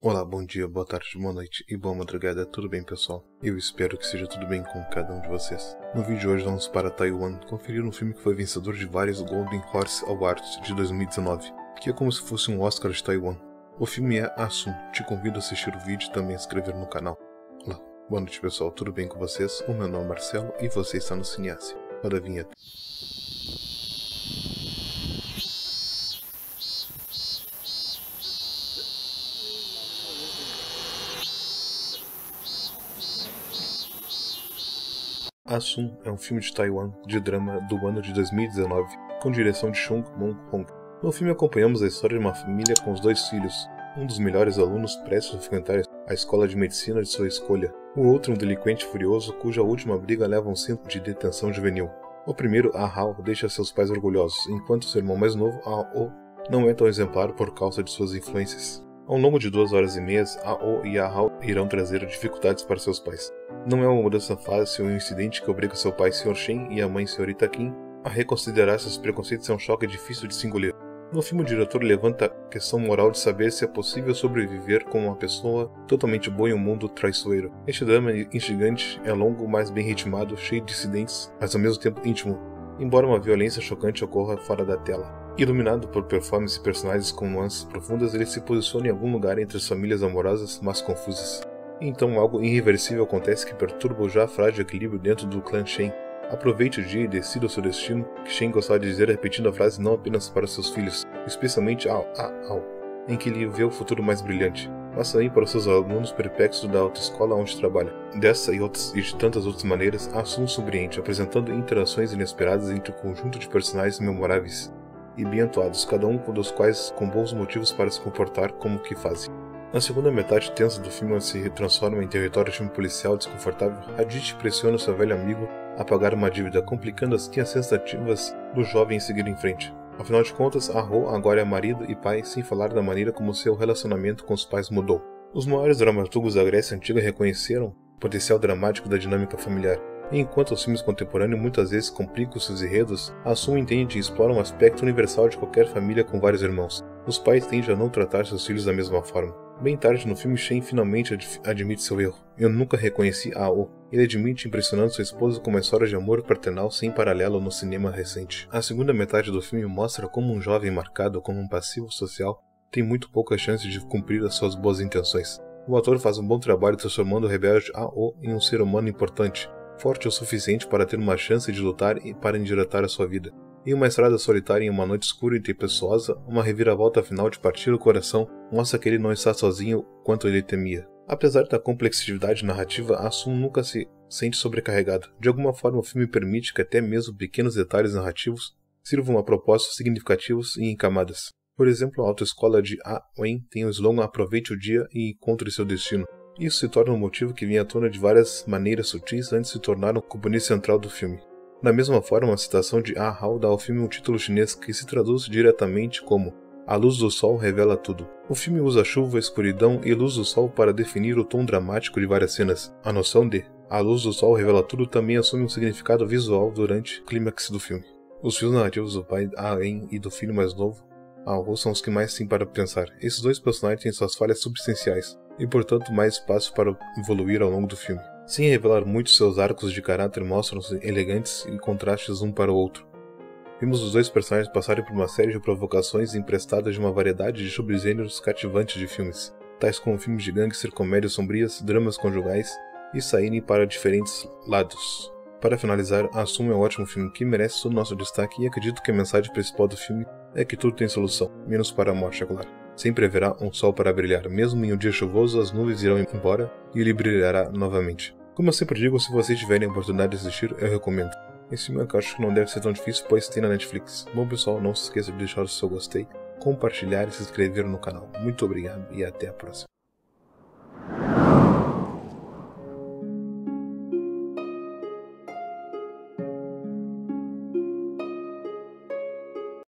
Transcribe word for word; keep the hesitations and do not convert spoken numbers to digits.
Olá, bom dia, boa tarde, boa noite e boa madrugada, tudo bem pessoal? Eu espero que seja tudo bem com cada um de vocês. No vídeo de hoje vamos para Taiwan conferir um filme que foi vencedor de vários Golden Horse Awards de dois mil e dezenove, que é como se fosse um Oscar de Taiwan. O filme é Assum. Te convido a assistir o vídeo e também a se inscrever no canal. Olá, boa noite pessoal, tudo bem com vocês? O meu nome é Marcelo e você está no Cinease. Roda a vinheta. Assum é um filme de Taiwan de drama do ano de dois mil e dezenove, com direção de Chung Moon-hong. No filme acompanhamos a história de uma família com os dois filhos. Um dos melhores alunos prestes a frequentar a escola de medicina de sua escolha. O outro um delinquente furioso cuja última briga leva a um centro de detenção juvenil. O primeiro, Ah Hao, deixa seus pais orgulhosos, enquanto seu irmão mais novo, Ah Oh, não é tão exemplar por causa de suas influências. Ao longo de duas horas e meias, Ah Oh e Ah Hao irão trazer dificuldades para seus pais. Não é uma mudança fácil e um incidente que obriga seu pai, senhor Shen, e a mãe, senhorita Kim, a reconsiderar seus preconceitos é um choque difícil de se engolir. No filme, o diretor levanta a questão moral de saber se é possível sobreviver com uma pessoa totalmente boa em um mundo traiçoeiro. Este drama instigante é longo, mas bem ritmado, cheio de incidentes, mas ao mesmo tempo íntimo, embora uma violência chocante ocorra fora da tela. Iluminado por performances e personagens com nuances profundas, ele se posiciona em algum lugar entre as famílias amorosas, mas confusas. Então algo irreversível acontece que perturba o já frágil equilíbrio dentro do clã Shen. Aproveite o dia e decida o seu destino, que Shen gostava de dizer repetindo a frase não apenas para seus filhos, especialmente ao, ao, ao, em que ele vê o futuro mais brilhante, mas também para os seus alunos perplexos da autoescola onde trabalha. Dessa e, outras, e de tantas outras maneiras, Assum surpreende, apresentando interações inesperadas entre um conjunto de personagens memoráveis e bem atuados, cada um dos quais com bons motivos para se comportar como que fazem. Na segunda metade tensa do filme, onde se transforma em território de um policial desconfortável, Hadid pressiona seu velho amigo a pagar uma dívida, complicando assim as tentativas do jovem em seguir em frente. Afinal de contas, Ah Ho agora é marido e pai, sem falar da maneira como seu relacionamento com os pais mudou. Os maiores dramaturgos da Grécia Antiga reconheceram o potencial dramático da dinâmica familiar, e enquanto os filmes contemporâneos muitas vezes complicam seus enredos, Assum entende e explora um aspecto universal de qualquer família com vários irmãos. Os pais tendem a não tratar seus filhos da mesma forma. Bem tarde no filme, Shen finalmente ad admite seu erro. Eu nunca reconheci Ah Oh. Ele admite impressionando sua esposa com uma história de amor paternal sem paralelo no cinema recente. A segunda metade do filme mostra como um jovem marcado como um passivo social tem muito pouca chance de cumprir as suas boas intenções. O ator faz um bom trabalho transformando o rebelde Ah Oh em um ser humano importante, forte o suficiente para ter uma chance de lutar e para endireitar a sua vida. Em uma estrada solitária em uma noite escura e tempestuosa, uma reviravolta final de partir o coração mostra que ele não está sozinho quanto ele temia. Apesar da complexidade narrativa, Assum nunca se sente sobrecarregado. De alguma forma, o filme permite que até mesmo pequenos detalhes narrativos sirvam a propósitos significativos e em camadas. Por exemplo, a autoescola de Ah Wen tem o slogan "Aproveite o dia e encontre seu destino". Isso se torna um motivo que vem à tona de várias maneiras sutis antes de se tornar um componente central do filme. Da mesma forma, a citação de Ah Hao dá ao filme um título chinês que se traduz diretamente como "A luz do sol revela tudo". O filme usa chuva, escuridão e luz do sol para definir o tom dramático de várias cenas. A noção de "A luz do sol revela tudo" também assume um significado visual durante o clímax do filme. Os fios narrativos do pai Ah En e do filho mais novo, Ah Ho, são os que mais têm para pensar. Esses dois personagens têm suas falhas substanciais e, portanto, mais espaço para evoluir ao longo do filme. Sem revelar muito, seus arcos de caráter mostram-se elegantes e contrastes um para o outro. Vimos os dois personagens passarem por uma série de provocações emprestadas de uma variedade de subgêneros cativantes de filmes, tais como filmes de gangster, comédias sombrias, dramas conjugais, e saírem para diferentes lados. Para finalizar, Assum é um ótimo filme que merece todo o nosso destaque e acredito que a mensagem principal do filme é que tudo tem solução, menos para a morte, é claro. Sempre haverá um sol para brilhar, mesmo em um dia chuvoso as nuvens irão embora e ele brilhará novamente. Como eu sempre digo, se vocês tiverem a oportunidade de assistir, eu recomendo. Esse filme eu acho que não deve ser tão difícil, pois tem na Netflix. Bom pessoal, não se esqueça de deixar o seu gostei, compartilhar e se inscrever no canal. Muito obrigado e até a próxima.